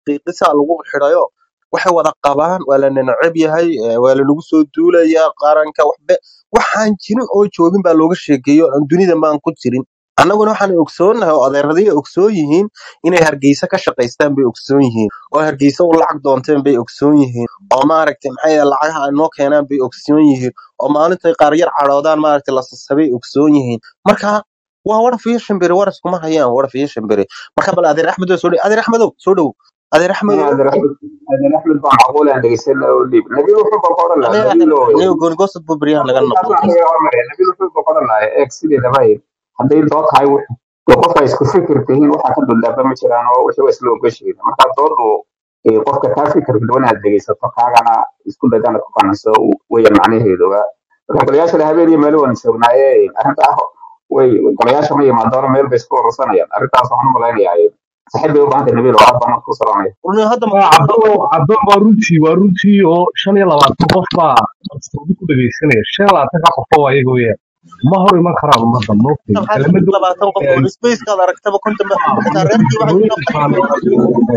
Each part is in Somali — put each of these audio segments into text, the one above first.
qiiqisa lagu xidhayo waxay wada qabaan waa la nacab yahay waa la nagu soo duulayaa qaranka waxaan jirin oo joogin baa looga sheekeeyo aan dunida maan ku jirin annaguna waxaan ogsoonahay oo adeeradii ogsoon yihiin inay hargeysa ka shaqaystaan bay ogsoon yihiin oo hargeysa u lacag doonteen bay ogsoon yihiin oo maaragtay maxay lacagaha ay noo keenaan bay ogsoon yihiin oo maalintay qaar yar cadhoodaan maaragtay la sasabay ogsoon yihiin marka waa waraf iyo shimbire waras kuma hayaan waraf iyo shimbire marka bal adeer axmed soo dhow adeer axmedow soo dhow adeer axmedow هذا أحمد بن عقول عند يسنا وليب نبيل وحب قرنا aniga goonigoosad buu baryaha naga noqdo نبيل وحب قرنا إكسيد دبي هذا يدور هاي وقف يسكت فكر تهين واحد كده لا بمشي أنا وشو اسلوب بشي ما كان دور قف كافكر بدون هذا يسوي فكارنا يسكت بدنا كنا سو ويا معناه هذا القلياش اللي هبي يملون سونا إيه أنا وقلياش ما يمدار ميل بسكور رسنا يعني أريد أصحى ملاين يعني صحيح بيوم عند النبي وعاد ما نقصر عليه runi hadda عبدو waa runtii oo 25 qof baa ku dhageysanaya 25 qof oo ayagu weeyaan ma hor iman karaan ummadda moogtay maxaa 20 qof oo spacekaad aragtaba konta xitaa reerkii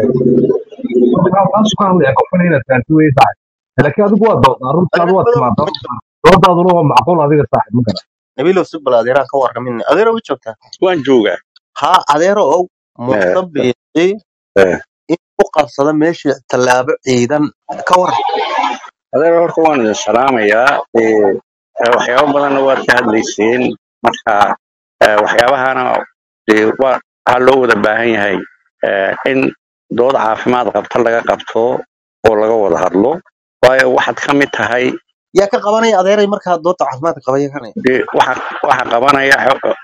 taas ku hadlaya qofna inaad fahanti wey saaxib laakiin adigu waa doodaa runtaadu waa timaada doodaaduna waa macquul adiga saaxib ma garan nabiilow si bal adeeraan ka warramin adeero u joogtaa waan joogaa ha adeero ow Eh, mustabiqi eh. in u qabsada meeshii tallaabo ciidan ka waran adeer horta waan idin salaamayaa waxyaabo badanna waad ka hadlayseen marka waxyaabahana waxaa loo wada baahan yahay in dood caafimaad qabta laga qabto oo laga wada hadlo waayo waxaad ka mid tahay yaa ka qabanaya adeeray markaa doodta caafimaadka qabaya kanaya waxa qabanaya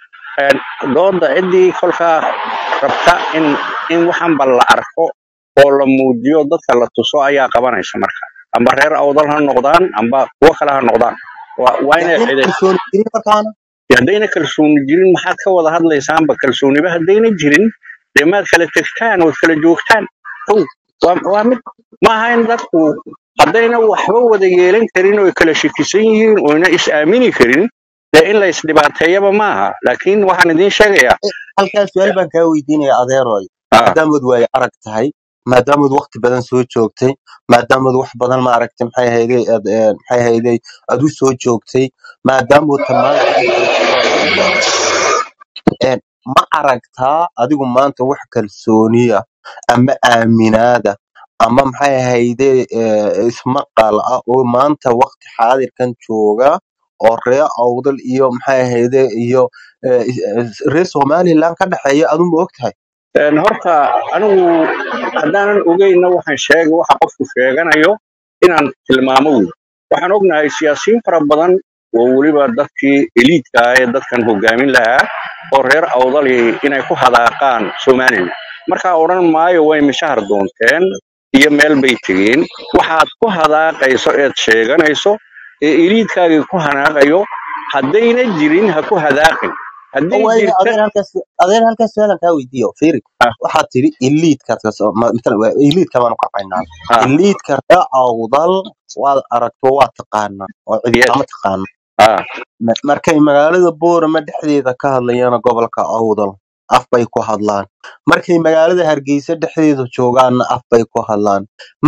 dooda ciddii kolkaa rabta in waxanba la arko oo la muujiyo dadka la tuso ayaa qabanaysa marka amba reer awdal ha noqdaan amba kuwo kale ha noqdaan waa inay haddayna xidhiidh kalsooni jirin markaana haddayna kalsooni jirin maxaad ka wada hadlaysaanba kalsooniba haddayna jirin dee maad kala tegtaan ood kala joogtaan ow waa mid maaha in dadku haddayna waxba wada yeelan karin oo kala shakisan yihiin ooyna is aamini karin dee in la isdhibaateeyaba maaha laakiin waxaan idiin sheegayaa halkaas su'aal baan kaa weydiinaya adeeroy ah, maadaamaad waayo arag tahay maadaamaad waqti badan soo joogtay maadaamaad wax badan maaragtay maxay hayday aad u soo joogtay maadaamaad ma aragtaa adigu maanta wax kalsooniya ama aaminaada ama maxay ahayde ismaqal ah oo maanta waqti xaadirkan jooga oo reer awdal iyo maxay ahayde iyo reer somaliland ka dhexeeya adu ma ogtahay horta anigu haddaanan ogeyna waxaan sheegay waxa qofku sheeganayo inaan tilmaamo wey waxaan ognahay siyaasiyiin fara badan oo weliba dadkii eliidka ah ee dadkan hogaamin lahaa oo reer awdali inay ku hadaaqaan somaliland markaa odhan maayo way mishahar doonteen iyo meel bay tegeen waxaad ku hadaaqayso eed sheeganayso ee eliidkaagii ku hanaaqayo haddayna jirin ha ku hadaaqin hadday waayo jirta adeer halkaas su'aalan kaa weydiiyo fiiri ah, waxaad tiri iliidka baan u kacaynaa ah, iliidka reer awdal waad aragto waa taqaanaa oo cidi yes, kama taqaano ah, markay magaalada boorama dhexdeeda ka hadlayaan gobolka awdal af bay ku hadlaan markay magaalada hargeysa dhexdeeda joogaanna af bay ku hadlaan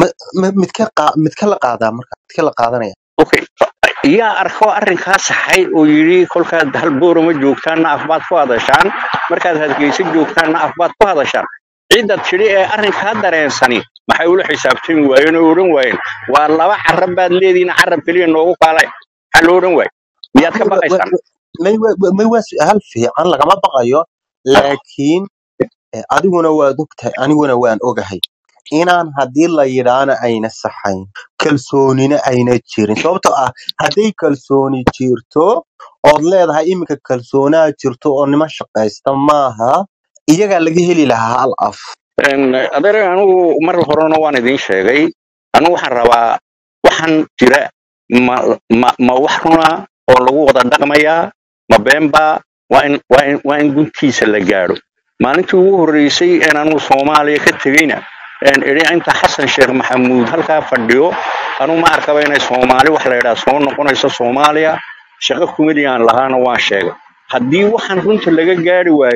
midka la qaadaa marka midka la qaadanaya okay yaa arko arrinkaa saxay oo yidhi kolkaad hal boorama joogtaanna afbaad ku hadashaan markaad hargeysa joogtaanna afbaad ku hadashaan cidda tidhi ee arrinkaa dareensani maxay ula xisaabtami waayeen oo odhan waayeen waa laba carab baad leedihiin carab keliya noogu kaalay maxaa loo odhan waaye miyaad ka baqaysaan may waa su'aal fiican lagama baqayo laakiin adiguna waad ogtahay aniguna waan ogahay inaan haddii la yidhaana ayna saxayn kalsoonina ayna jirin sababtoo ah hadday kalsooni jirto ood leedahay iminka kalsoonaa jirto oo niman shaqaysta maaha iyagaa laga heli lahaa hal af adeer anigu mar horena waan idiin sheegay anigu waxaan rabaa waxaan jira ma wax runa oo lagu wada dhaqmayaa ma beenba waa in guntiisa la gaadho maalintii ugu horreysay een anigu soomaaliya ka tegeyna idhi inta xasan sheekh maxamuud halkaa fadhiyo anu ma arkaba inay soomaali wax la yidhaha soo noqonayso soomaaliya shaqo kumidiyaan lahaana waan sheegay haddii waxaan runta laga gaari waayo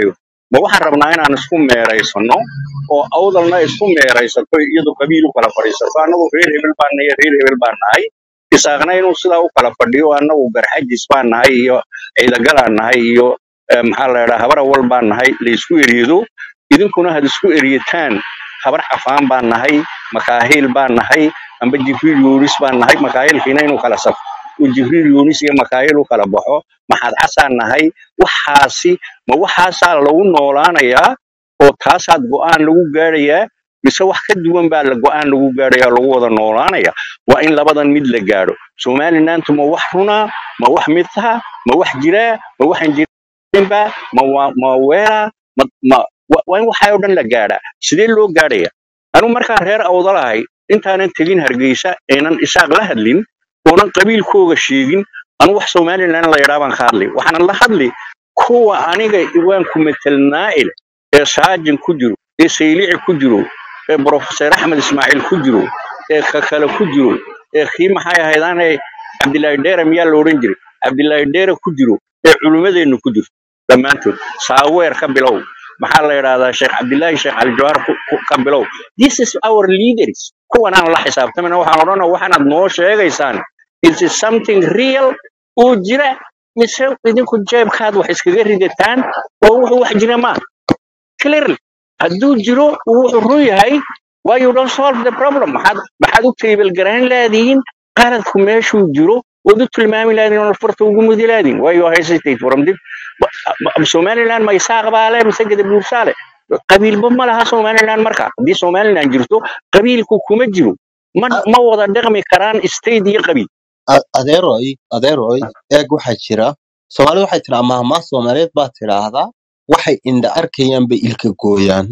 ma waxaan rabnaa inaan isku meeraysano oo awdalna isku meeraysato iyadu qabiil u kala fadhiisato annagu reer hebel baan nahay reer hebel baan nahay isaaqna inuu sidaa u kala fadhiyo annagu garxajis baan nahay iyo ciidagalaan nahay iyo maxaa la yidhaha habar awal baan nahay la isku eriyedo idinkuna had isku eriyataan habar xafaan baan nahay makaahiil baan nahay amba jibriil yuunis baan nahay makaahilkiina inuu kala safo uu jibriil yuunis iyo makaahil u kala baxo maxaad xasaan nahay waxaasi ma waxaasaa lagu noolaanayaa oo taasaad go'aan lagu gaadhayaa mise wax ka duwan baa la go'aan lagu gaadhayaa lagu wada noolaanaya waa in labadan mid la gaadho somalilandu ma wax runaa ma wax midtaha ma wax jiraa ma waxaan jirinba ma weera waa in waxaa oo dhan la gaadhaa sidee loo gaadhaya anu markaan reer awdalahay intaanan tegin hargeysa aynan isaaq la hadlin oonan qabiilkooga sheegin anu wax somalilan la yidhaa baan ka hadlay waxaanan la hadli kuwa aniga iwaanku metelnaa'il ee saajin ku jiro ee saylici ku jiro ee professor axmed ismaaciil ku jiro ee kakale ku jiro ee kii maxay ahaydaanay cabdilaahi dheere miyaa la odhan jiray cabdilaahi dheere ku jiro ee culimmadeennu ku jirto dhammaantood saaweer ka bilow maxaa la yidhahdaa sheekh cabdilaahi sheekh aljawhar ka bilow this is our leaders kuwanaan la xisaabtamina waxaan odhanaa waxaanaad noo sheegaysaan is it something real oo jira mise idinku jeebkaad wax iskaga ridataan oo wuxuu wax jira ma clearly hadduu jiro wuxuu run yahay why you don't solve the problem maxaad u table garayn laadiin qaladku meeshuu jiro ood u tilmaami laadiin oo farta ugu mudi laadiin why you hesitate from this somaliland ma isaaq baa leh mise gada buursaale qabiilba ma laha somaliland marka haddii somaliland jirto qabiilku kuma jiro ma wada dhaqmi karaan state iyo qabiil adeeroy eeg waxaa jira Soomaalidu waxay tiraa mahmaah Soomaaliyeed baa tiraahdaa waxay indha arkayaan bay ilka gooyaan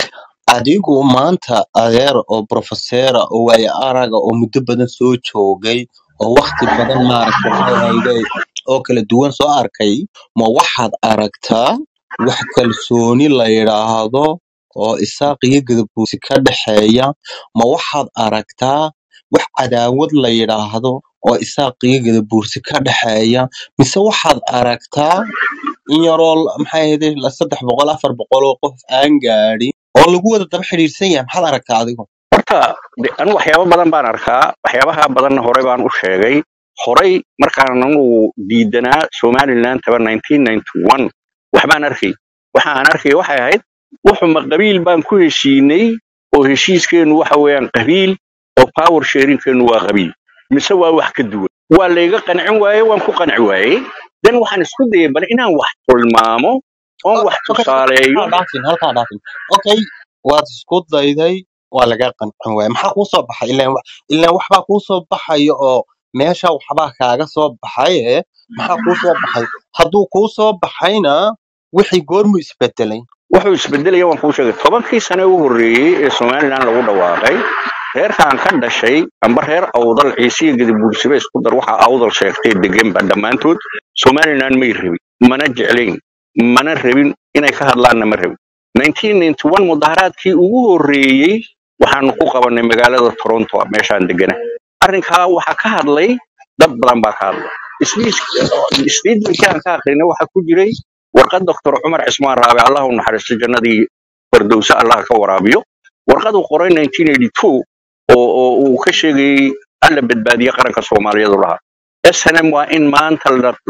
adigu maanta adeer oo professor oo way araga oo muddo badan soo joogay oo waqti badan maaragtay waxay hayday oo kala duwan soo arkay ma waxaad aragtaa wax kalsooni la yiraahdo oo isaaq iyo gadabuusi ka dhaxeeya ma waxaad aragtaa wax cadaawad la yiraahdo oo isaaq iyo gadabuusi ka dhaxeeya mise waxaad aragtaa in yaroo maxay ahayd la 300 400 oo qof aan gaadhin oo lagu wada daba xiriirsan yahay maxaad aragtaa adigu horta anu waxyaabo badan baan arkaa waxyaabaha badanna horey baan u sheegay horey markaan anu diidanaa somaliland 1991 waxbaan arkay waxaan arkay waxay ahayd wuxuma qabiil baan ku heshiinay oo heshiiskeenu waxa weeyaan qabiil oo power sharingkeenu waa qabiil mise waa wax ka duwan waa layga qancin waaye waan ku qanci waayey dan waxaan isku dayay bal inaan wax tilmaamo oo wax tusaaleeyo halka dhaafin okay waad isku dayday waa laga qancin waayey maxaa ku soo baxay ilaa waxba ku soo baxay oo meesha waxba kaaga soo baxay maxaa ku soo baxay hadduu ku soo baxayna wixii goormu isbedelay wuxuu isbedelay waan ku sheegay 10kii sano ugu horeeyay ee Soomaaliland lagu dhawaaqay reerkaan ka dhashay amba reer awdal ciisiga gadabuursiba isku dar waxa awdal sheegtay degan ba dhamaantood Soomaaliland ma rabin mana jeclayn mana rabin inay ka hadlaan ma rabin 1991 mudaharaadkii ugu horeeyay waxaan ku qabanay magaalada Toronto meeshaan deganaa arrinka waxa ka hadlay dad badan baa ka hadlay isliidkan ka aqrinay waxa ku jiray warqad Dr. Umar Cismaan Raabi Allah u naxariisto jannadii firdawsa Allah ka waraabiyo warqad uu qoray 1982 oo uu ka sheegay alla badbaadiye qaranka Soomaaliyeed u lahaa SNM waa in maanta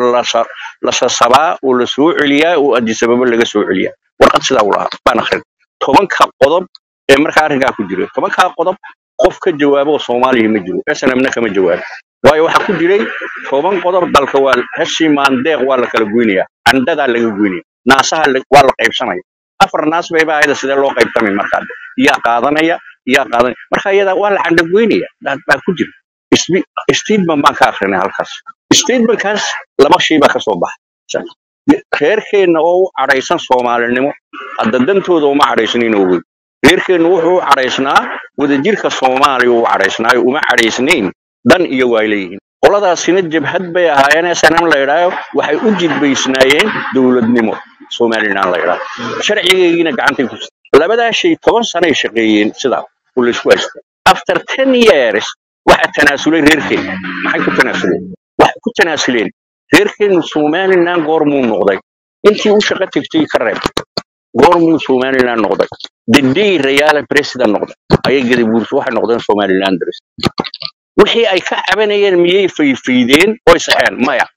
la sabaa oo la soo celiyaa oo Addis Ababa laga soo celiyaa warqad sidaa u lahaa baan akhrin 10 qodob ee markaa arrinka ku jira 10 qodob qof ka jawaabo Soomaaliya ma jiro SNM-na kama jawaabo waayo waxa ku jiray 10 qodob dalka waa heshii maandeeq waa la kala goynayaa andada laga goynayaa naasaha waa la qaybsanaya afar naas bay baa ayda sidee loo qaybtamay markaa yaa qaadanaya marka iyada waa la candha goynaya dad baa ku jira statement baan ka akhrinay halkaas statementkaas laba shay baa ka soo baxay reerkeena oo u cadhaysan Soomaalinimo hadda dantooda uma cadhaysnayn oo reerkeena wuxuu u cadhaysnaa wadajirka Soomaaliya uu cadhaysnaa uma cadhaysnayn dan iyo way leeyihiin qoladaasina jabhad bay ahaayeen SNM la yiraahdo waxay u jidbaysnaayeen dawladnimo Somaliland la yiraahdo sharcigeena gacantay ku labada shay 10 sano ay shaqeeyeen sida uu la isku haystay after 10 years waxa tanaasulay reerkeena maxay ku tanaasuleen waxa ku tanaasuleen reerkeena Somaliland goormuu noqday intii uu shaqo tagtay ka reeb goormuu somaliland noqday the day rayaala president noqday ayay gadabuursi waxay noqdeen somalilanders wixii ay ka cabanayeen miyay fayfaydeen oo saxeen maya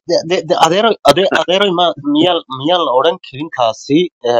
adeero miyaan la odhan karin kaasi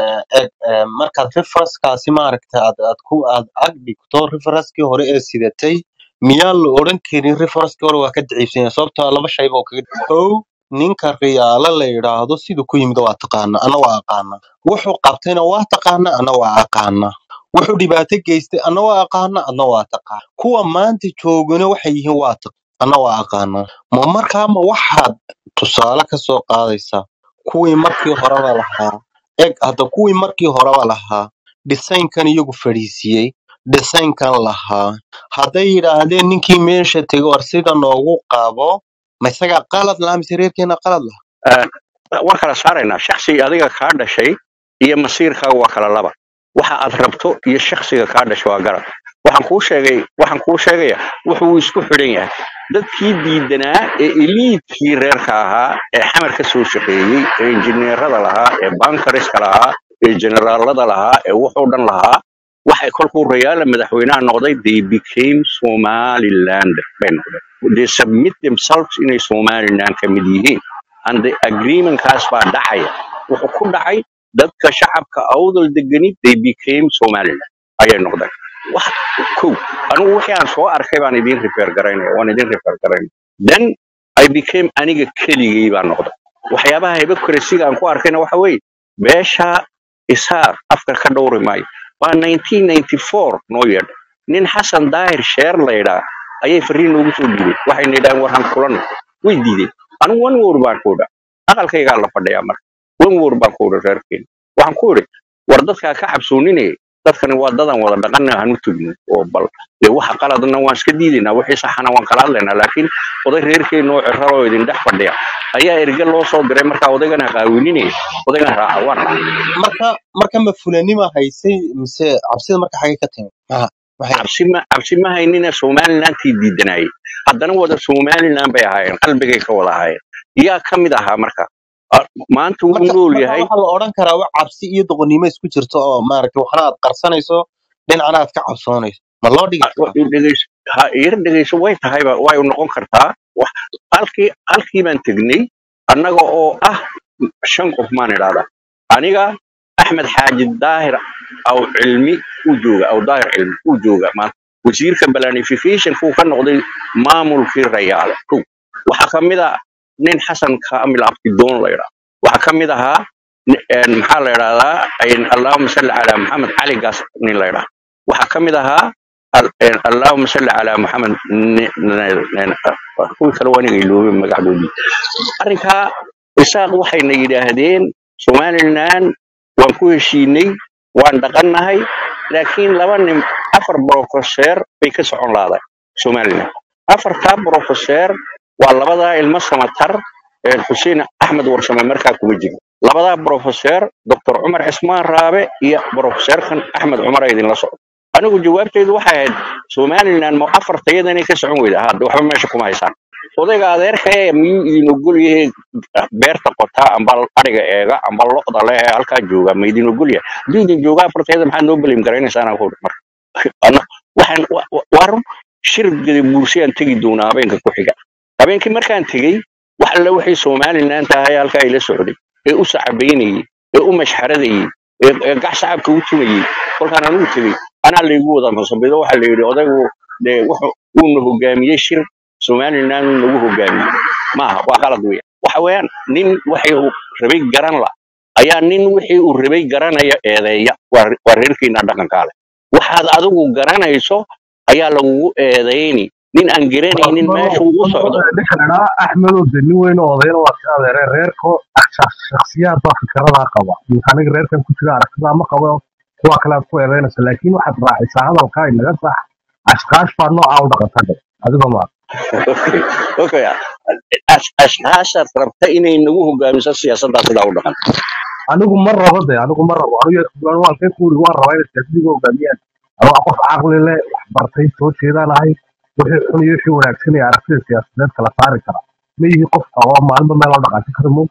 markaad referenskaasi maaragta aad ag dhigto referenskii hore ee sidatay miyaan la odhan karin referenskii hore waa ka daciifsan yahay sababtoo laba shayba oo kaga kow ninka riyaalo la yidhaahdo siduu ku yimid waa taqaana ana waa aqaana wuxuu qabtayna waa taqaana ana waa aqaana wuxuu dhibaato geystay ana waa aqaana adna waa taqaana kuwa maanta joogana waxay yihiin waa ana waa aqaana markaama waxaad tusaale ka soo qaadaysaa kuwii markii horeba lahaa hadda kuwii markii horeba lahaa dhisaynkan iyagu fadhiisiyey dhisaynkan lahaa hadday yidhaahdeen ninkii meesha tegay war sida noogu qabo ma isagaa qalad lahaa mise reerkeena qalad lahaa waan kala saaraynaa shakhsiga adiga kaa dhashay iyo masiirkaaga waa kala laba waxa aad rabto iyo shakhsiga kaa dhashay waa garab waxaan kuu sheegaya wuxuu isku xidhan yahay dadkii diidanaa ee eliidkii reerka ahaa ee xamar ka soo shaqeeyey ee injineerada lahaa ee bankariska lahaa ee generaalada lahaa ee wuxuu dhan lahaa waxay kolkuu rayaala madaxweynaha noqday they became somaliland bay noqdeen they submit themselves inay somaliland ka mid yihiin and the agreement kaas baa dhacaya wuxuu ku dhacay dadka shacabka awdal degani they became somaliland ayay noqdeen wax kow anigu wixii aan soo arkay baan idin refer garaynaya then I became aniga keligay baan noqday waxyaabaha hypocrisy-ga aan ku arkayna waxa weeye beesha isaaq afka ka dhowri maayo waa 1994 noo yeedhay nin xasan daahir sheer la yidhaa ayay fariin noogu soo dhiibay waxayna yidhaaheen warhan kulan way diideen anigu one word baan ku idha aqalkaygaa la fadhiyaa marka one word baan ku idha reerkeena waxaan ku idhi war dadkaa ka cabsooninaya dadkani waa dadan wada dhaqana hanu tugin oo bal waxa qaladna waan iska diidaynaa wixii saxana waan kala hadlaynaa laakiin oday reerkeena oo cirraro idin dhex fadhiya ayaa erga loo soo diray markaa odaygana qaawininayo odaygana raaca waan marka ma fulanima haysay mise cabsida marka xagee ka timid cabsi ma haynina somalilandtii diidanayay haddana wada somaliland bay ahaayeen qalbigay ka wada ahaayeen yaa ka mid ahaa marka maanta wuu nool yahay waxa la odhan karaa wax cabsi iyo doqonnimo isku jirto oo maaragtay waxna aad qarsanayso dhinacna aad ka cabsoonayso ma loo dhigi karaa yar dhegeyso way tahayba way noqon kartaa halkii baan tegnay annaga oo ah 5 qof maan idhaahdaa aniga axmed xaaji daahir aw cilmi uu jooga aw daahir cilmi uu jooga maanta wasiirka planification kuu ka noqday maamulkii rayaale waxaa ka mid ah nin xasan kaamil abdidoon la yidhaa waxaa ka mid ahaa maxaa la yidhahdaa allahuma salli calaa maxamed cali gaas nin la yidhaa waxaa ka mid ahaa allahuma salli calaa maxamed kuwii kale waaniga iloobay magacdoodii arrinkaa isaaq waxayna yidhaahdeen somaliland waan ku heshiinay waan dhaqannahay laakiin 4 brofeseer bay ka socon laaday somaliland 4 brofeseer waa labadaa ilmo samatar xuseen axmed warsame markaa kuma jiro labadaa brofeseer dr cumar cismaan raabe iyo brofeseerkan axmed cumar idinla socdo anigu jawaabtaydu waxay ahayd somaliland ma 4 tayada inay ka socon weyda hadda waxba meesha kuma haysaan odayga adeerka miyuu idin ogol yahay beerta qotaa amba ariga eega amba lo'da leh ee halkaa jooga ma idin ogol yahay hadduu idin joogaa 4 tayada maxaad noo belim garaynaysaa anaa ku marka waxaan shirgada buursiyaan tegi doonaa habeenka ku xiga habeenkii markaan tegey wax alle wixii somaliland tahay halkaa ila socday ee u sacabaynayay ee u mashxaradayay ee gax shacabka u tunayay kolkaan anugu tegey anaa laygu wada masabido waxaa la yidhi odaygu dee wuuna hogaamiyey shir somaliland nagu hogaamiyey maaha waa qalad weya waxa weeyaan nin waxii uu rabay garan la ayaa nin wixii uu rabay garanaya eedeeya waa reerkiina dhaqankaale waxaad adigu garanayso ayaa lagugu eedayni nin aan garanaynin meesha uu u socdo axmedo de nin weyn oo odayna waa ka adeereen reerko shakhsiyaad baa fikradaha qaba aniga reerkan ku jira aragtida ma qabo kuwa kale aad ku eedeynaysa laakiin waxaad raacisaa hadalkaa inaga sax ashqaash baa noocaa u dhaqanta adigo ma okay ashqaashaad rabta inay nagu hogaamiso siyaasaddaa sidaa u dhaqan anigu ma rabo waan ka kuuri waan rabaa inay siyaasadiga hogaamiyaan anoo qof caqli leh wax bartay soo jeedaan ahay wixii xun iyo wixii wanaagsan ee aragtida siyaasadeed kala saari kara ma yihi qof oo maalmo meel oo dhaqaajin kara mo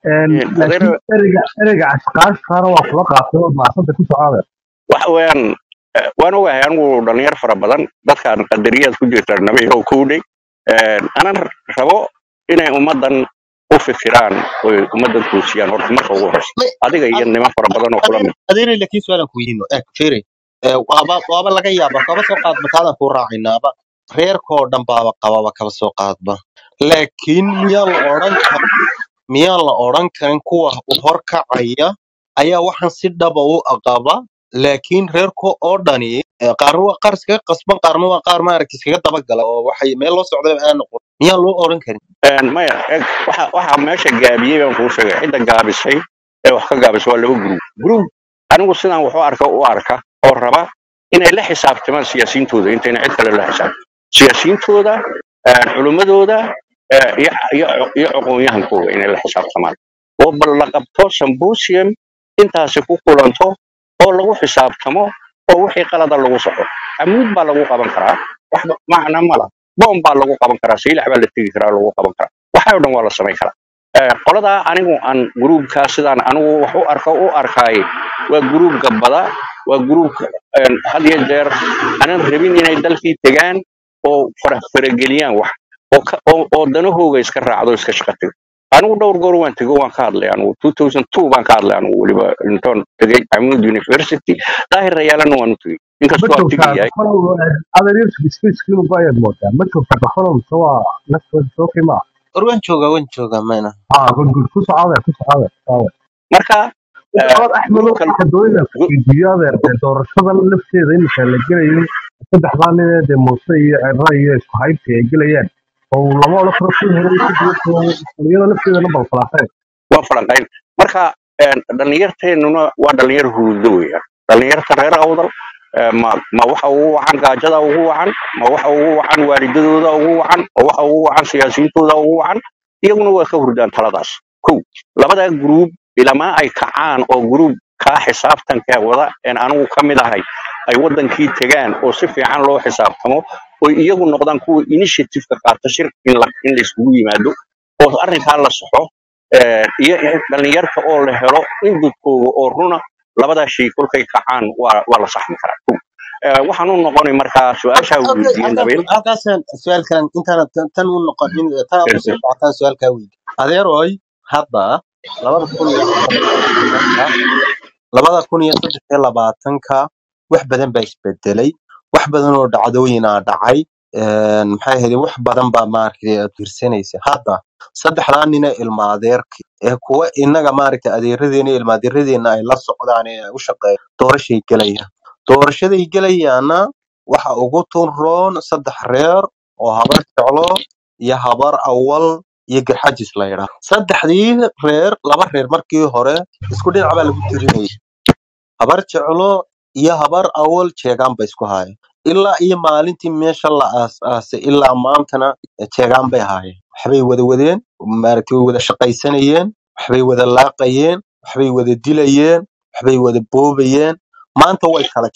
laakiin adeer ereyga ashqaashkaana waa kula qaatay oo maasanta ku socda waxa weeyaan waan ogahay anigu dhalinyar fara badan dadkaan qadariyaad ku jirta nabiyo kuudhay anan rabo inay ummadan u fikiraan oo ummadan toosiyaan horta marka ugu horeysa adiga iyo niman fara badan oo kula mid adeer laakiin su'aalan ku weydiino fiiri waaba laga yaabaa kaba soo qaad mataadan ku raacinaaba reerkoo dhan baaba qababa kaba soo qaadba laakiin miyaan la odhan karin kuwa horkacaya ayaa waxaan si dhaba u qaba laakiin reerka oo dhani qaarna waa qaar iskaga qasban qaarna waa qaar maaragtay iskaga dabagala oo waxay meel loo socday aan noqon miyaan loo odhan karin maya waxa meesha gaabiyey baan kuu sheegay cidda gaabisay ee wax ka gaabisay waa laba group anigu sidaan wax u arka oo raba inay la xisaabtamaan siyaasiyiintooda intayna cid kale la xisaabtan siyaasiyiintooda culimmadooda iyo aqoon-yahankooda inay la xisaabtamaan oo bal la qabto symposium intaasi ku kulanto oo lagu xisaabtamo oo wixii qalada lagu saxo amuud baa lagu qaban karaa wax macna mala boom baa lagu qaban karaa saylax baa la tegi karaa lagu qaban karaa waxa oo dhan waa la samayn karaa qoladaa anigu aan gruubkaa sidaan anigu wax u arkaay waa gruub gabbada waa gruub had iyo jeer aanan rabin inay dalkii tegaan oo farageliyaan wax oo danahooga iska raacdo iska shaqatigo anigu dhowr goor waan tego waan ka hadlay anigu 2002 baan ka hadlay anigu weliba intoon tegay Amud University daahir rayaalana waan u tegay inkastoo aan tegayay adeer isku bayad moodaa ma joogta qaxoon soo nafta soo kima waan jooga mayna gud ku socda marka axmed waxa doonaya fiidiyadeer doorashada lafteeda in la gelayo saddexdan nin ee Muuse iyo Cirra iyo isku haybta ay gelayaan oo lama la farqin hore lafteeda bal falaaqay waa falanqayn marka dhalinyarteennuna waa dhalinyar huruudo weeyaan dhalinyarta reer awdal ma waxa ugu wacan gaajada ugu wacan ma waxa ugu wacan waalidadooda ugu wacan oo waxa ugu wacan siyaasiyiintooda ugu wacan iyaguna waa ka hurdaan taladaas kow labada group ilama ay kacaan oo group ka xisaabtanka wada in anigu ka mid ahay ay wadankii tagaan oo si fiican loo xisaabtamo oo iyagu noqdaan kuwa initiative ka qaata shir in la isugu yimaado oo arrinkaa la saxo iyo dhalinyarta oo la helo in dadkooda oo runa labada shay kolkay kacaan waa la saxmi karaa waxaan u noqonay markaa su'aasha weydiin nabil halkaasaan su'aalkan intaan tan u noqonin tan u soo socotaan su'aalka weydiin adeeroy hadda 2023 wax badan baa isbedelay wax badan oo dhacdooyin ah dhacay maxay ahayd wax badan baa maaragtay fiirsanaysa hadda saddexdaan nin ilma adeerki ee kuwa inaga maaragtay adeeradeena ilma adeeradeena ay la socdaan ee u shaqeeyaan doorashaday gelayaana waxa ugu tunroon saddex reer oo habar jeclo iyo habar awal iyo garxajis la yiraahdo saddexdii reer laba reer markii hore isku dhinac baa lagu tirinayay habar jeclo iyo habar awal jeegaan bay isku haayeen ilaa iyo maalintii meesha la aas-aasay ilaa maantana jeegaan bay haayeen waxbay wada wadeen maaragtay way wada shaqaysanayeen waxbay wada laaqayeen waxbay wada dilayeen waxbay wada boobayeen maanta way kala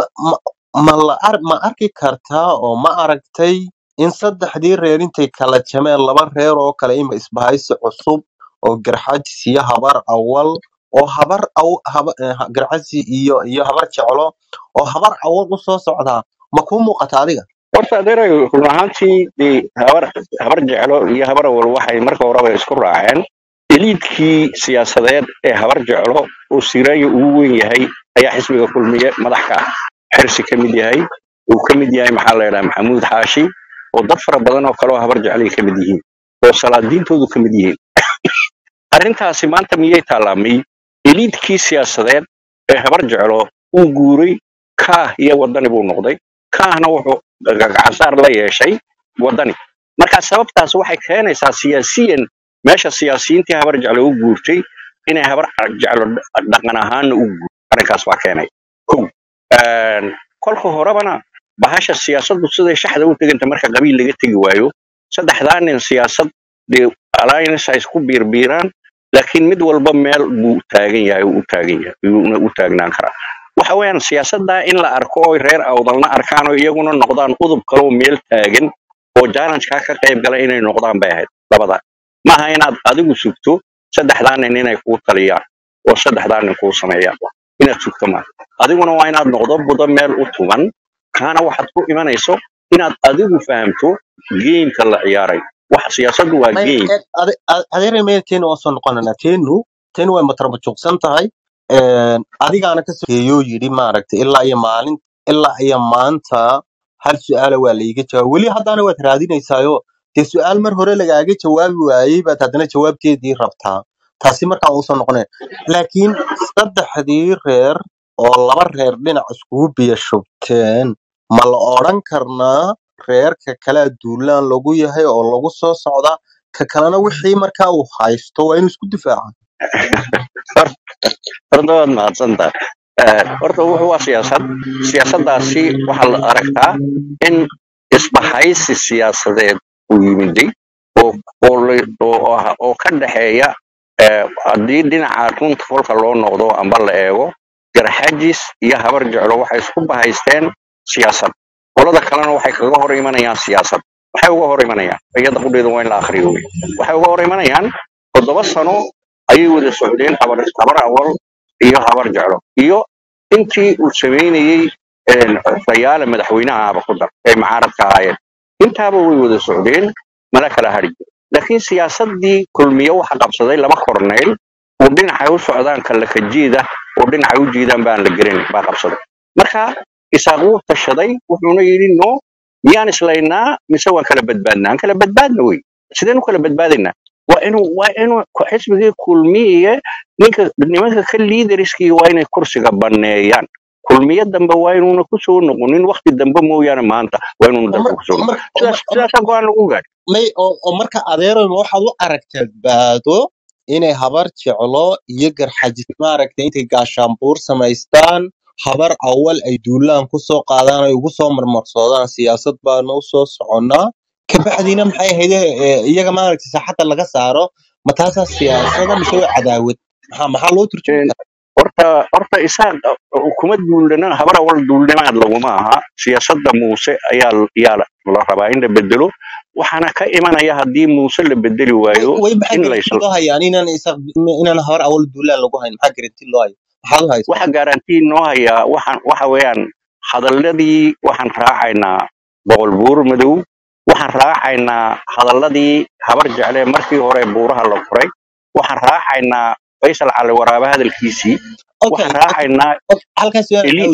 ma arki kartaa oo ma aragtay in saddexdii reer intay kala jameen laba reer oo kale ima isbahaysi cusub oo garxajis iyo habar awal oo garxajis iyo habar jeclo oo habar awal u soo socdaa ma kuu muuqata adiga horta adeeray run ahaantii habar jeclo iyo habar awal waxay marka horeba isku raaceen eliidkii siyaasadeed ee habar jeclo oo siraayo ugu weyn yahay ayaa xisbiga kulmiye madax ka ah xirsi ka mid yahay uu ka mid yahay maxaa la yidhaha maxamuud xaashi oo dad fara badan oo kale oo habar jeclay ka mid yihiin oo salaadiintoodu ka mid yihiin arrintaasi maanta miyay taalaamay eliidkii siyaasadeed ee habar jeclo uu guuray kaah iyo wadani buu noqday kaahna wuxuu gacansaar la yeeshay wadani marka sababtaas waxay keenaysaa siyaasiyan meesha siyaasiyiintii habar jeclo u guurtay inay habar jeclo dhaqan ahaanna u guurto arrinkaas waa keenay kow kolka horebana bahasha siyaasaddu siday shaxda u teganta marka qabiil laga tegi waayo saddexdaa nin siyaasad dee alliance ay isku biirbiiraan laakiin mid walba meel buu taagan yahay uuna u taagnaan karaa waxa weeyaan siyaasaddaa in la arko oo reer awdalna arkaan oo iyaguna noqdaan udub kaloo meel taagan oo challenge-kaa ka qayb gala inay noqdaan bay ahayd labada maaha inaad adigu sugto saddexdaa nin inay kuu taliyaan oo saddexdaa nin kuu sameeyaan inaad sugto maaha adiguna waa inaad noqdo budo meel u tugan kaana waxaad ku imanayso inaad adigu fahamto geemka la ciyaaray wax siyaasaddu waa may geem adeer meelkeena oo soo noqonana teenu way matarba joogsan tahay adigaana ka sokeeyo yidhi maaragtay ilaa iyo maanta hal su'aala waa laiga jawaab weli haddana waad raadinaysaayo dee su'aal mar hore lagaaga jawaabi waayey baad haddana jawaabteedii rabtaa taasi markaa uusan noqonayn laakiin saddexdii reer oo laba reer dhinac iskugu biya shubteen ma la odhan karnaa reerka kalea duulaan lagu yahay oo lagu soo socdaa ka kalena wixii markaa uu haysto waa inuu isku difaaca horta waad mahadsantahay horta wuxuu waa siyaasaddaasi waxaa la aragtaa in isbahaysi siyaasadeed uu yimiday oo ka dhexeeya haddii dhinaca runta folka loo noqdo amba la eego garxajis iyo habar jeclo waxay isku bahaysteen siyaasad qolada kalena waxay kaga hor imanayaan siyaasad waxay uga hor imanayaan iyada qudheeda waa in la akhriyo wey waxay uga hor imanayaan 7 sano ayay wada socdeen habar awal iyo habar jeclo iyo intii uu sameynayay rayaala madaxweynaha aba ku dar ee mucaaradka ahaayeen intaaba way wada socdeen mala kala hari laakiin siyaasadii kulmiye waxa qabsaday laba korneyl oo dhinacay u socdaan kala kajiida oo dhinacay u jiidaan baan la garin baa qabsaday marka isaaquu tashaday wuxuuna yidhi no miyaan islaynaa mise waan kala badbaadnaa kala badbaadna wey sideen u kala badbaadaynaa waa inuu xisbigii kulmiye nimanka ka liidariskii waa inay kursiga banneeyaan kulmiye dambe waa inuuna ku soo noqonin waqti dambe mooyaane maanta waa inuuna dalka ku soo noqon sidaasaa go-aan lagu gaadhay may oo marka adeeroy waxaad u aragtaa baado inay habar jeclo iyo garxajis maaragtay intay gaashaanbuur samaystaan habar awal ay duulaan ku soo qaadaan ay ugu soo marmarsoodaan siyaasad baana u soo soconnaa kabacdina maxay ahayd iyaga maaragtay saaxadda laga saaro ma taasaa siyaasada mise waa cadaawad maxaa loo turjumi horta isaaq kuma duulana habar awal duulnimaad laguma aha siyaasadda muuse ayaa la rabaa in la bedelo waxaana ka imanaya haddii muuse la bedeli waayo way maxay garanti loo hayaan inaan habar awal duulaan lagu hayn maxaa garanti loo hayo maxaad u haysaa waxa garanti noo hayaa waxa weeyaan hadalladii waxaan raacaynaa boqol buur madow waxaan raacaynaa hadalladii habar jecle markii hore buuraha la furay waxaan raacaynaa faysal cali waraabe hadalkiisii waxaan raacaynaa halkaas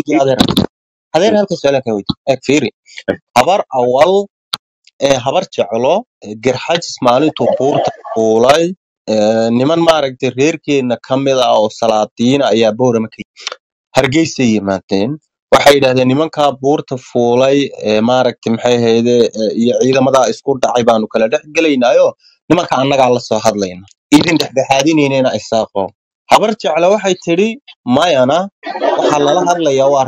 adeer halkaas su'aal ka weydiin fiiri habar awal habar jeclo garxajis maalintuu buurta fuulay niman maaragtay reerkeena ka mid ah oo salaadiin ayaa boorama ka hargeysa yimaadeen waxay yidhahdeen nimankaa buurta fuulay maaragtay maxay ahayde iyo ciidamadaa isku dhacay baanu kala dhex gelaynaayo nimanka annagaa la soo hadlayna idin dhexdhexaadinaynayna isaaqo habar jeclo waxay tidhi mayana waxaa lala hadlayaa waa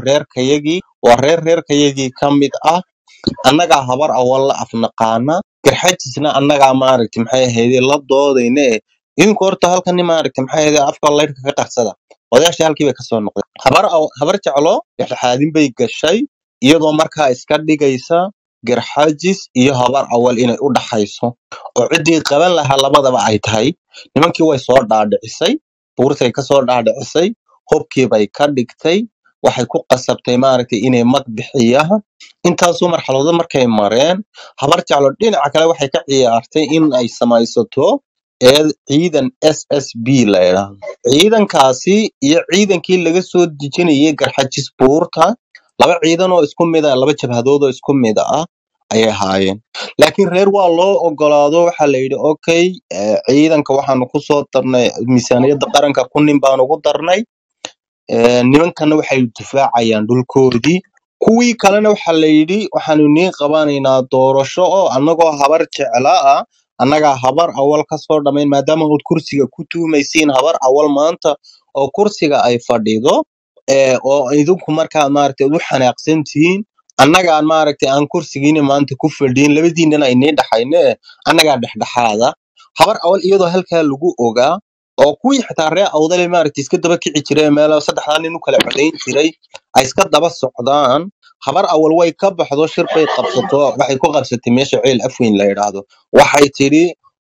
reerkayagii ka mid ah annagaa habar awal la afnaqaana garxajisna annagaa maaragtay maxay ahayde la doodayne idinku horta halkani maaragtay maxay ahayde afka laydhka ka qarsada odayaashii halkii bay kasoo noqdeen habar jeclo dhexdhexaadin bay gashay iyadoo markaa iska dhigaysa garxajis iyo habar awal inay u dhaxayso oo ciddii qaban lahaa labadaba ay tahay nimankii way soo dhaadhicisay buurtay kasoo dhaadhicisay hubkii bay ka dhigtay waxay ku qasabtay maaragtay inay mag bixiyaan intaasoo marxalado markay mareen habar jeclo dhinaca kale waxay ka ciyaartay in ay samaysato ciidan SSB la yiraahdo ciidankaasi iyo ciidankii laga soo dejinayay garxajis buurta laba ciidan oo isku mid ah laba jabhadood oo isku mid ah ayay haayeen laakiin reer waa loo ogolaado waxa la yidhi okay ciidanka waxaanu ku soo darnay miisaaniyadda qaranka 1 nin baan ugu darnay nimankana waxay difaacayaan dhulkoodii kuwii kalena waxa la yidhi waxaanu nii qabanaynaa doorasho oo annagoo habar jecla ah annagaa habar awal ka soo dhamayn maadaama ood kursiga ku tuumaysiin habar awal maanta oo kursiga ay fadhido oo idinku markaa maaragtay u xanaaqsan tihiin annagaan maaragtay aan kursigiina maanta ku fadhiin labadiinana aynii dhaxayne annagaa dhexdhexaada habar awal iyadoo halkaa lagu ogaa oo kuwii xitaa reer awdale maaragtay iska daba kici jireen meel 3 nin u kala codayn jiray ay iska daba socdaan habar awal way ka baxdo shir bay qabsato waxay ku qabsatay meesha ceel afweyn la yiraahdo waxay tiri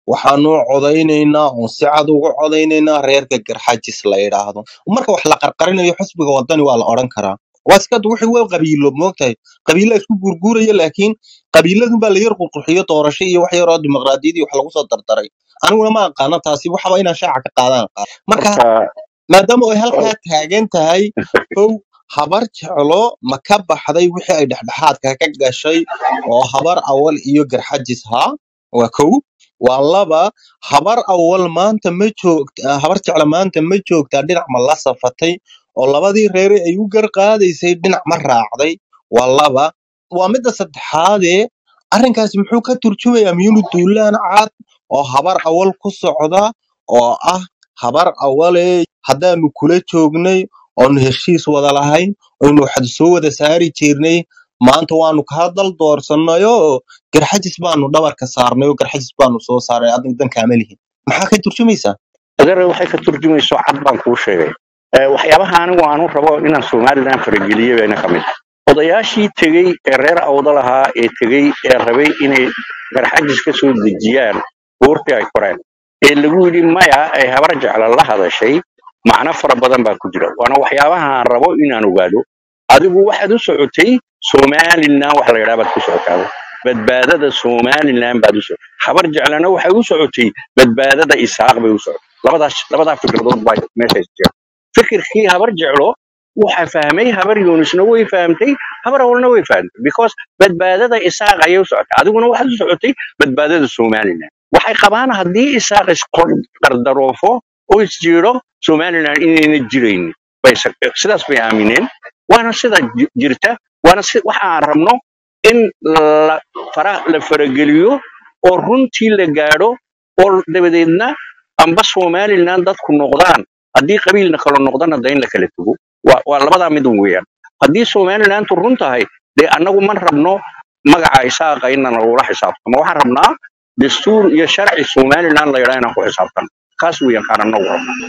waxaanu codaynaynaa oo si cad ugu codaynaynaa reerka garxajis la yidhaahdo marka wax la qarqarinayo xisbiga wadani waa la odhan karaa waa iska wixii waa qabiilo moogtahay qabiila isku gurguraya laakiin qabiiladun baa la yar qurqurxiyo doorasho iyo wax yaroo dimuqraadiyadii wax lagu soo dardaray aniguna ma aqaano taasi waxaba inaan shaaca ka qaadaan marka horta maadaama ay halkaa taagan tahay kow habar jeclo ma ka baxday wixii ay dhexdhexaadka ka gashay oo habar awal iyo garxajis haa waa kow waa laba habar awal maanta ma joogta habar jeclo maanta ma joogtaa dhinac ma la safatay oo labadii reere ay u garqaadaysay dhinac ma raacday waa laba waa midda saddexaadee arrinkaasi muxuu ka turjumayaa miyuunu duulaan cad oo habar awal ku socda oo ah habar awale haddaanu kula joognay oonu heshiis wada lahayn oynu waxad soo wada saari jirnay maanta waanu kaa dal doorsanayo garxajis baanu dhabarka saarnay oo garxajis baanu soo saaray adiga dankaama lihin maxaa ka turjumaysaa adeer waxay ka turjumayso cad baan kuu sheegay waxyaabaha anigu aanu rabo inaan somaliland farageliyo bayna ka mid odayaashii tegey ee reer awda lahaa ee tegey ee rabay inay garxajis ka soo dejiyaan goortii ay koreen ee lagu yidhi maya ay habar jecla la hadashay macno fara badan baa ku jira waana waxyaabaha aan rabo inaan ogaado adigu waxaad u socotay somaliland wax la yidhaha baad ku socotaa badbaadada somaliland baad u socotay habar jeclana waxay u socotay badbaadada isaaq bay u socotay labadaa fikradood baa meesha jira fikirkii habar jeclo waxa fahmay habar yunisna way fahamtay habar awalna way fahamtay because badbaadada isaaq ayay u socotay adiguna waxaad u socotay badbaadada somaliland waxay qabaan haddii isaaq isqardaroofo oo isjiiro somaliland inayna jiraynin sidaas bay aamineen waana sida jirta waana waxa aan rabno in la farageliyo oo runtii la gaadho oo dabadeedna amba somaliland dadku noqdaan haddii qabiilna kala noqdana da in la kala tago waa labadaa mid weeyaan haddii somalilandu run tahay dee annagu man rabno magaca isaaqa inaan lagula xisaabtamo waxaan rabnaa dastuur iyo sharci somaliland la yidhaa inaan ku xisaabtano kaas weeyaan kaan annagu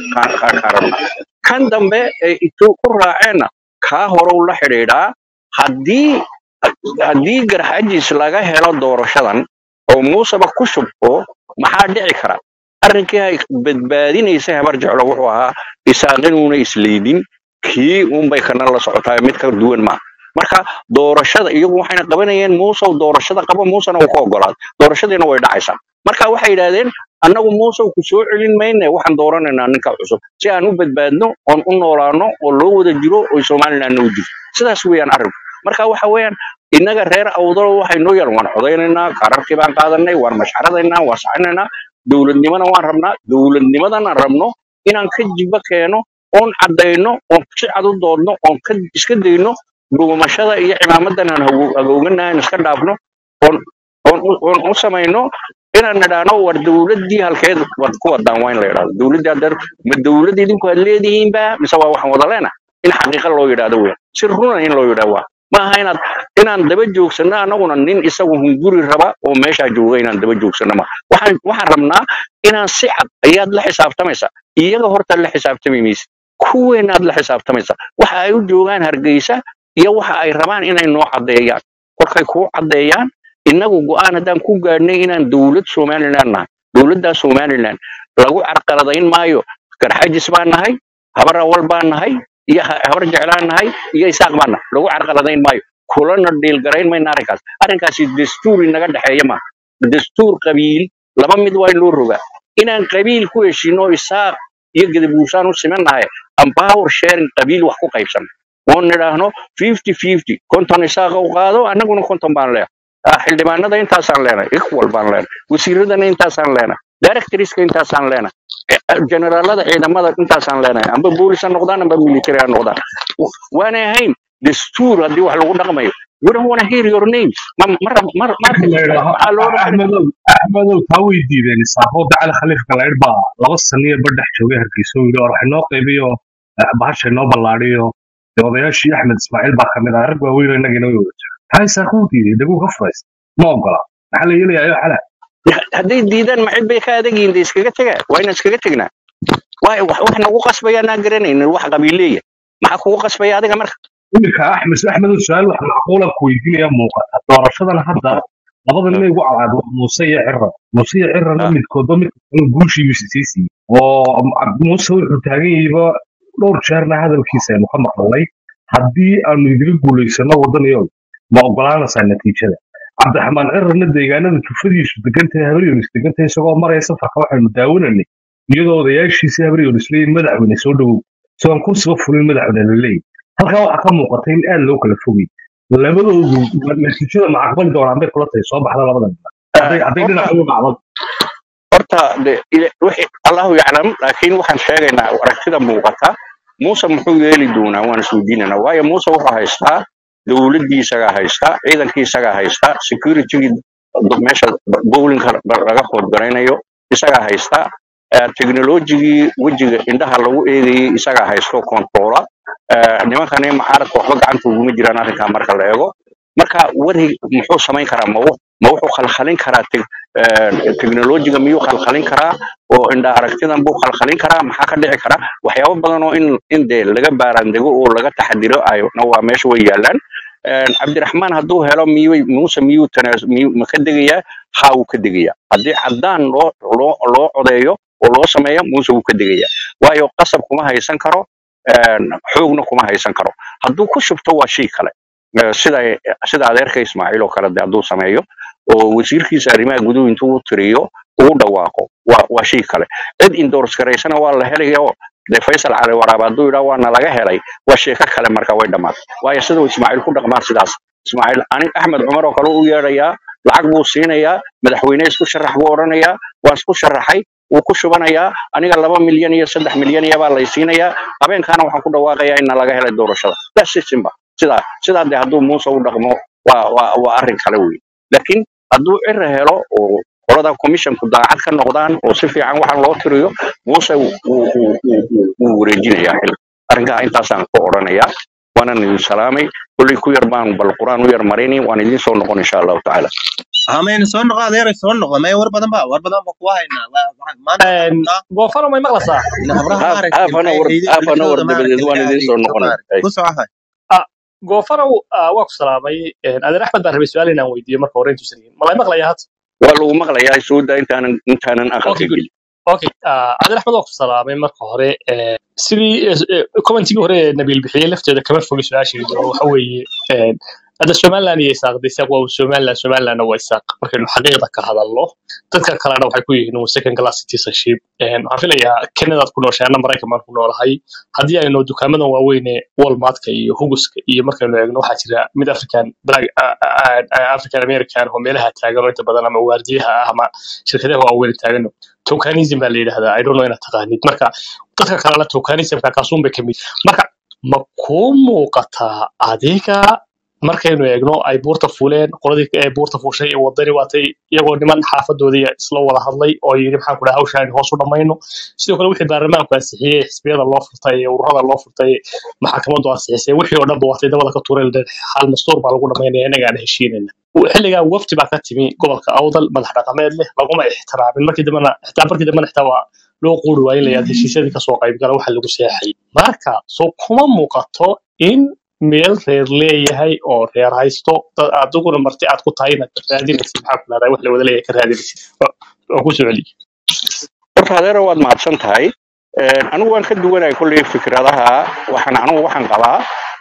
rabna kan dambe ay ku raaceenna kaa horow la xidhiidhaa haddii garxajis laga helo doorashadan oo muuseba ku shubto maxaa dhici kara arrinkii ay badbaadinaysay habar jeclo wuxuu ahaa isaaq inuuna isleydin kii unbay kana la socotaa mid ka duwan maaha marka doorashada iyagu waxayna qabanayeen muusow doorashada qaba muusena uu ka ogolaaday doorashadiina way dhacaysaa marka waxay yidhaahdeen annagu muusow ku soo celin mayne waxaan dooranaynaa ninka cusub si aan u badbaadno oon u noolaano oo loo wada jiro oo somalilandna u jirto sidaas weeyaan arrinku marka waxa weeyaan innaga reer awdalo waxay noo yeelan waan codaynaynaa qararkii baan qaadanay waan mashxaradaynaa waan saxinaynaa dowladnimana waan rabnaa dowladnimadana rabno inaan ka jiba keeno oon caddayno oon si cad u doodno oon iska dayno dhuumashada iyo cimaamadan aan hagooganahay iska dhaafno oon u samayno inaan nidhaahno war dowladdii halkeed waad ku wadaan waa in la yidhahdo dowladdii hadeer ma dowladda idinku aad leedihiinba mise waa waxaan wada leena in xaqiiqa loo yidhaahdo weyn si runa in loo yidhahdo waa ma aha inaan daba joogsanno annaguna nin isagu hunguri raba oo meeshaa jooga inaan daba joogsanno ma waxaan rabnaa inaan si cad ayaad la xisaabtamaysaa iyaga horta la xisaabtami maysa kuweenaad la xisaabtamaysaa waxa ay u joogaan hargeysa iyo waxa ay rabaan inay noo caddeeyaan kolkay kuu caddeeyaan innagu go'aan haddaan ku gaadhnay inaan dowlad somaliland nahay dowladdaa somaliland lagu carqaladayn maayo garxajis baan nahay habar awal baan nahay iyo habar jeclaan nahay iyo isaaq baan nahay lagu carqaladayn maayo kulana dhiilgarayn mayna arrinkaasi dastuur inaga dhexeeya ma dastuur qabiil laba mid waa in loo rogaa inaan qabiil ku heshiino isaaq iyo gadabuusaan u simannahay aan power sharing qabiil wax ku qaybsan oon nidhaahno 50-50 konton isaaqa u qaado annaguna konton baan leeyahay xildhibaanada intaasaan leenahay equal baan leenahay wasiiradana intaasaan leenahay directorska intaasaan leenahay generaalada ciidamada intaasaan leenahay amba boolis ha noqdaan amba military ha noqdaan waanay ahayn dastuur haddii wax lagu dhaqmayo we don't want to hear your names axmedow taa way diideen isaaqoo dacala khaliifka laydh baa 2 saniyo badhex joogay hargeysa oo yidhi wax inoo qaybiyo bahasha inoo ballaadhiyo odayaashii axmed ismaaciil baa kamid ah rag waaweyn innaga inoo wada jira taa isaaq uu diiday daguu ka furaysta ma ogola maxaa la yeelayaa xala hadday diidaan ma cid bay ka adagiin de iskaga tegaa waa inaan iskaga tegnaa wax nagu qasbaya anaan garanaynin wax qabiileeya maxaa kugu qasbaya adiga marka iminka axmedow su-aal wax macquula ku weydiinaya muuqata doorashadan hadda labada nin ugu cadcad waa muuse iyo cirana midkoodba midka kale guushiisu sii siiyey oo muuse wuxuu taagan yahayba dhowr jeerna hadalkiisa aynu ka maqlay haddii aanu idila guulaysano wadanayo ma ogolaanaysaa natiijada cabdiraxmaan cirarna deegaanada jufadiisu degantahay habaryonis degantahay isagoo maraya safarka waxaynu daawananay iyadoo odayaashiisii habaryonis leeyihin madaxweyne soo dhowow isagoon kursiga fulin madaxweyne la leeyahy halkaa waxaa ka muuqatay in aad loo kala fogay labadoodu natiijada ma aqbali doonaan bay kula tahay soo baxda labadan hadday dhinaca uga dhacdo horta wixii allahu yaclam laakiin waxaan sheegaynaa aragtida muuqata muuse muxuu yeeli doonaa waan isweydiinanaa waayo muuse wuxuu haystaa dowladdii isagaa haystaa ciidankii isagaa haystaa securitygii meesha bowlinka laga qoodgaraynayo isagaa haystaa teknolojigii wejiga indhaha lagu eegayey isagaa haysto controla nimankani mucaaradka waxba gacanta uguma jiraan arrinkaa marka la eego marka wari muxuu samayn karaa ma wuxuu khalkhalin karaa teknolojiga miyuu khalkhalin karaa oo indha aragtidan buu khalkhalin karaa maxaa ka dhici kara waxyaabo badan oo in dee laga baaraandego oo laga taxadiro ayna waa meesha way yaalaan cabdiraxmaan hadduu helo muuse ma ka degayaa haa wuu ka degayaa haddii caddaan loo codeeyo oo loo sameeyo muuse wuu ka degayaa waayo qasab kuma haysan karo xoogna kuma haysan karo hadduu ku shubto waa shay kale sida adeerka ismaaciil oo kale de hadduu sameeyo oo wasiirkiisa arrimaha guduhu intuu u tiriyo ugu dhawaaqo waa shay kale cid indors garaysana waa la helayo de faysal cali waraab hadduu yidhaa waana laga helay waa sheeko kale marka way dhammaatay waayo sida ismaaciil ku dhaqmaa sidaas ismaaciil axmed cumar oo kale u yeedhayaa lacag buu siinayaa madaxweyne isku sharax buu odhanayaa waan isku sharaxay wuu ku shubanayaa aniga 2 milyan iyo 3 milyan baa lay siinayaa habeenkaana waxaan ku dhawaaqayaa in laga helay doorashada simba sidaa de hadduu muuse u dhaqmo waa arrin kale wey laakiin hadduu cira helo oo qolada commissionku daacad ka noqdaan oo si fiican waxaan loo tiriyo muuse wuu wareejinayaa xil arrinkaa intaasaan ku odhanayaa waanan idin salaamay kulley ku yar baan bal quraan u yar marayni waan idin soo noqon insha allahu tacaala amayna soo noqo adeeray soo noqo may war badan ba ku haynaa maanta goofano may maqlaysaa afana war dabadeed waan idin soo noqonay ku socohay goofano waa ku salaamay adeer axmed baan rabay su-aal inaan weydiiyo marka hore intuusan yihin malay maqlaya hadda waa lagu maqlayaa sooda intaanan aqalka gelin okay adeer axmed waa ku salaamay marka hore sidii commentigii hore nabiil bixiyey lafteeda kama fogi su-aasheedu waxa weeye hadda somaliland iyo isaaq isaaq waa somalilandna waa isaaq markaynu xaqiiqda ka hadalno dadka kalena waxay ku yihiin second class citizenship waxaan filayaa kanadaad ku nooshaana maraykan baan ku noolahay haddii aynu dukaamadan waaweyne walmartka iyo huguska iyo markaynu eegno waxaa jira mid african american oo meelaha taagan oo inta badan ama waardiyaha ah ama shirkadaha waaweyn taagano tokenism baa la yidhahdaa I don't know inaad taqaanid marka dadka kalena tokenismka kaasuun bay ka mid marka ma kuu muuqataa adiga markaynu eegno ay buurta fuuleen qoladii ay buurta fuushay ee wadani waatay iyagoo niman xaafadoodii isla wada hadlay oo yiri maxaan ku dhahaa hawshaan hoos u dhamayno sidoo kale wixii baarlamaanku ansixiyay xisbiyada loo furtay ee ururada loo furtay maxkamaddu ansixisay wixii oo dhan waatay dabada ka tuureen hal mastuur baa lagu dhamaynaya inaga aan heshiinayna xilligaa wafti baa ka timi gobolka awdal madax dhaqameed leh laguma ixtiraamin markii dambana xitaa waa loo quuri waayay layaad heshiisyadii kasoo qayb gala waxa lagu seexay marka soo kuma muuqato in meel reer leeyahay oo reer haysto adiguna marti aad ku tahay inaad raadinaysid maxaa ku leedahay wax la wada leeyahay ka raadinaysid oo ku socoli horta adeero waad mahadsan tahay anigu waan ka duwanahay kulley fikradaha waxaan qabaa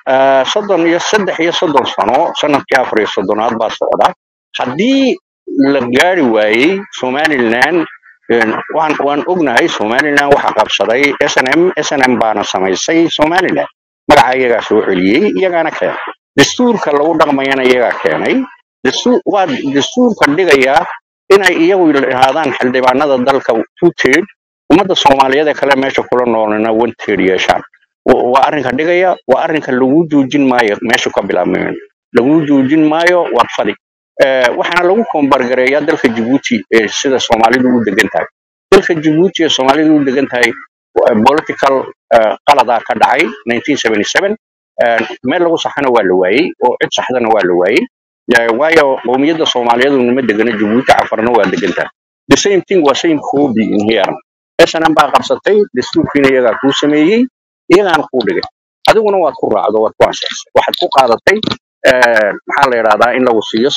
33 sano sanadkii 34aad baa socda haddii la gaari waayey somaliland waan ognahay somaliland waxaa qabsaday snm baana samaysay somaliland magaca iyagaa soo celiyey iyagaana keenay dastuurka lagu dhaqmayana iyagaa keenay waa dastuurka dhigayaa inay iyagu yidhaahdaan xildhibaanada dalka 2/3 ummadda soomaaliyeed ee kale meesha kula noolana 1/3 yeeshaan waa arrinka dhigaya waa arrinka lagu joojin maayo meesha ka bilaabmayn lagu joojin maayo waa fadhi waxaana lagu kombargareeyaa dalka Djibouti sida Soomaalidu u degan tahay dalka Djibouti ee Soomaalidu u degan tahay political qalada ka dhacay 1977 meel lagu saxana waa la waayay oo cid saxdana waa la waayay waayo qowmiyadda Soomaaliyeed nima degana Djibouti cafarna waa degan tahay the same thing was same hobby in here SNM baa qabsatay dastuurkiina iyagaa ku sameeyay iyagaan ku dhigay adiguna waad ku raacdo waad ku ansixisay waxaad ku qaadatay maxaa la yidhahdaa in lagu siiyo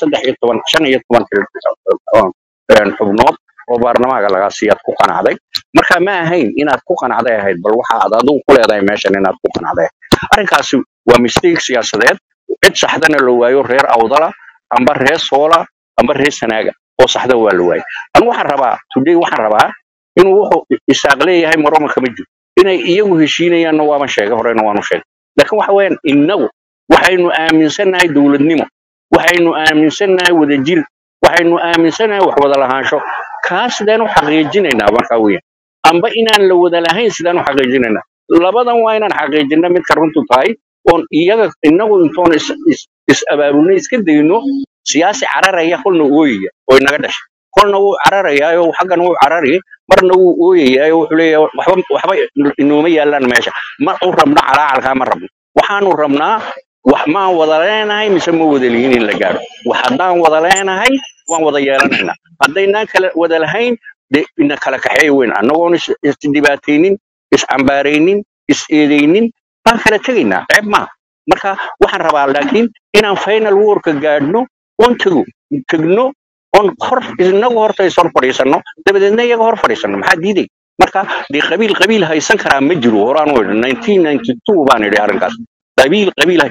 15 xubnood oo baarlamaanka lagaa siiyaad ku qanacday marka ma ahayn inaad ku qanacday ahayd bal waxa aad adigu ku leedahay meeshan inaad ku qanacday arrinkaasi waa mistake siyaasadeed cid saxdana la waayo reer awdala amba reer soola amba reer sanaaga oo saxda waa la waayay anu waxaan rabaa today waxaan rabaa inuu wuxuu isaaq leeyahay maroma kama jiro inay iyagu heshiinayaanna waaba sheegay horena waanu sheegay laakiin waxa weeyaan innagu waxaynu aaminsannahay dowladnimo waxaynu aaminsannahay wadajir waxaynu aaminsannahay wax wada lahaansho kaas sidaan u xaqiijinaynaa markaa weeyaan amba inaan la wada lahayn sidaan u xaqiijinaynaa labadan waa inaan xaqiijinaa midka runtu tahay oon iyaga innagu intoon is abaabulnay iska dayno siyaasi cararaya kolna ooyaya oo inaga dhashay kolna wuu cararayaayo xaggan wuu carari marna wuu ooyayaayo wuxuu leeyahay waxba inooma yaallaan meesha ma u rabno calaacalkaa ma rabno waxaanu rabnaa wax maan wada leenahay mise ma wada lihin in la gaaro wax haddaan wada leenahay waan wada yeelanaynaa haddaynaan kala wada lahayn dee ina kala kaxeey weyn annagoon isdhibaataynin iscambaaraynin is-eedaynin baan kala tegaynaa ceeb maaha marka waxaan rabaa laakiin inaan final worka gaadhno oon tegno oon inagu horta is hor fadhiisanno dabadeedna iyaga hor fadhiisanno maxaa diiday marka dee qabiil haysan karaa ma jiro horaan u idhi 1992 baan idhi arrinkaas qabiil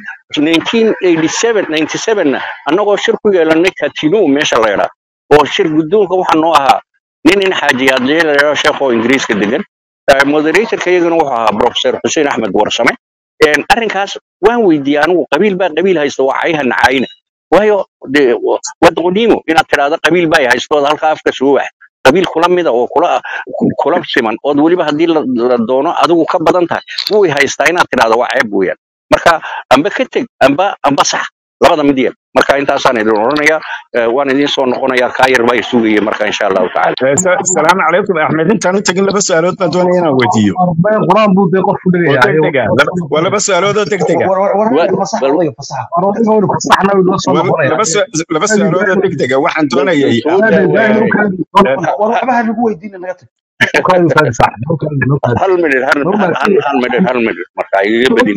1987 annagoo shir ku yeelannay katino meesha la yidhaa oo shir guddoonka waxaa noo ahaa nin xaajiyaadleel la yidhaa sheekh oo ingiriiska degan moderatorka iyagana wuxuu ahaa professor xuseen axmed warsame arrinkaas waan weydiiyey anigu qabiil haysta waa cayha nacayna waayo wadaqoniimo inaad tidhaahdo qabiil baa haysto ood halka afka soo wax qabiil kula mida oo kula siman ood weliba haddii la doono adigu ka badan tahay wuu haystaa inaad tidhaahdo waa ceeb weeyaan marka amba ka teg amba sax labada mid yeel marka intaasaan idin oranayaa waan idin soo noqonayaa kaa yar baa sugaya marka insha allahu tacaala السلام عليكم احمد انت انت قلنا بس سؤالات ما دوني انا وديو quraan buu dee qof ku dhigayaa ودقدقه ولا بس سؤالات دقدقه fasaxna wuu soo noqonayaa لبس سؤالات دقدقه waxaan doonayay waxba ha nagu weydiin naga tag hal minute marka iga badin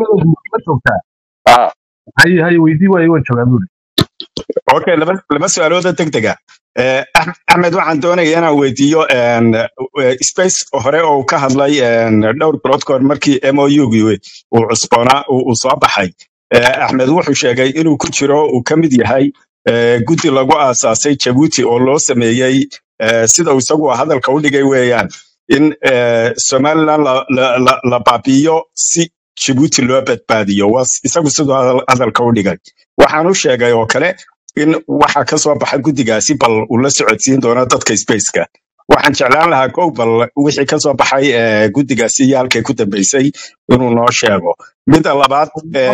hay weydii waayo waan joogaa buuri اوكي لبس سؤالات دقدقه احمد waxaan doonayay inaan weydiiyo space hore oo ka hadlay dhowr protocol markii MOU-gi uu cusboonaa uu soo baxay axmed wuxuu sheegay inuu ku jiro uu ka mid yahay guddi lagu aasaasay Djibouti oo loo sameeyay sida uu isagu hadalka u dhigay weeyaan in Somaliland la baabiyo si Djibouti loo badbaadiyo was isagu sidoo hadalka u dhigay waxaan u sheegay oo kale in waxa ka soo baxay guddigaasi bal uu la socodsiin doono dadka space-ka waxaan jeclaan lahaa kow bal wixii ka soo baxay guddigaasi iyo halkay ku dambeysay inuu noo sheego midda labaad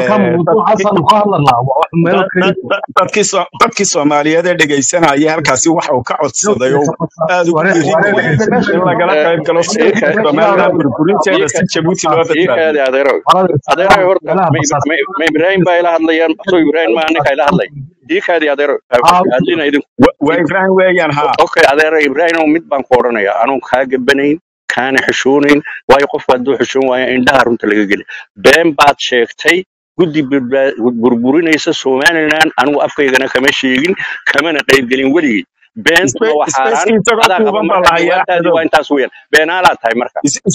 dadkii Soomaaliyeed ee dhegeysanaya halkaasi waxa uu ka codsaday oo aad u dhiirigeliyay in lagala qayb galo Somaliland burburinteeda si Djibouti loo badbaadiyo adeero horta ma Ibrahim baa ila hadlayaan Ibrahim ma anaka ila hadlay diikaadi adeero hadlina idin waa Ibrahim weeyaan ha okay adeero Ibrahim mid baan ku oranayaa anuu kaa gabanayn kaana xishoonin waayo qof hadduu xishoon waayo indhaha runta laga geli been baad sheegtay guddi burburinaysa Somaliland anigu afkaygana kama sheegin kamana qaybgelin weligii beentuna waa xaaraan adaa qaba markaadi waa intaas weeyaan beenaalaa tahay marka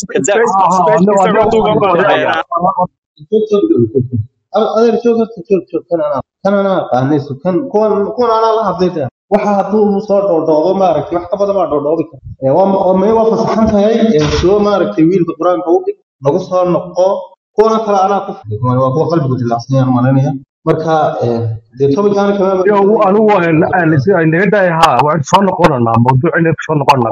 adeer joog kan anaa qaanayso kuwan anaa la hadlayda waxa hadduu soo dhoodhoodo maaragtay wax ka badan baa dhoodhoobi kara waa fasaxan tahay soo maaragtay wiilka qur-aanka u dhig nagu soo noqo kuwana kale anaa ku waa kuwa qalbigu dilaacsan yaan malanaya marka dee tobankaana kama anigu naga daaya ha waan soo noqonanaa mawduucina soo noqonaa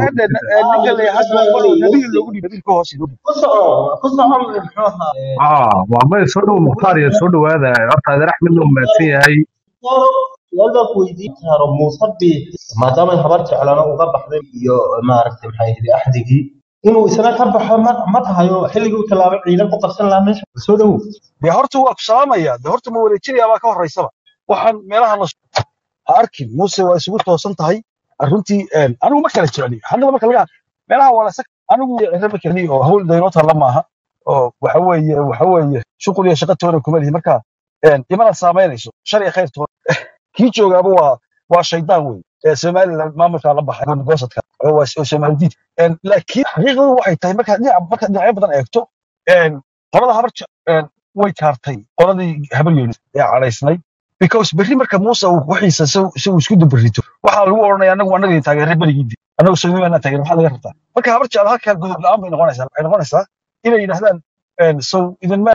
waa may soo dhow mukhtaar iyo soo dhowaada horta adeer axmed uu mahadsan yahay walba ku weydiin karo muusabi maadaama habar jeclana uga baxday iyo maaragtay maxay ahayd axdigii inuu isna ka baxo ma tahayo xilligii uu tallaabay ciidan ku qarsan lahaa meesha soo dhow dee horta waa ku salaamaya dee horta ma wareejinaya baa ka horeysaba waxaan meelaha ha arkin muuse waa isugu toosan tahay arrintii anigu ma kala jecliyo hadda marka laga meelaha waa la anigu raba kaliya oo hawl daynoo talla maaha oo waxa weeye shuqul iyo shaqo toona kuma lihi marka imana saamaynayso shar iyo khayrtood kii joogaaba waa shaydaan wey somaliland maamulkaa la baxay gosadka oo somalidiid laakiin xaqiiqadu waxay tahay marka dhinacyo badan eegto qolada habar way kaartay qoladii habar yoonis ee cadaysnay because berri marka muuse uu wixiisa isagu isku dabarrito waxaa lagu odhanaya anaga taageere berigiidii anagu soomaliland taageere maxaa laga rabtaa marka habar jecel halkaa gudub la-aan bay noqonaysaa waxay noqonaysaa inay yidhahdaan so idinma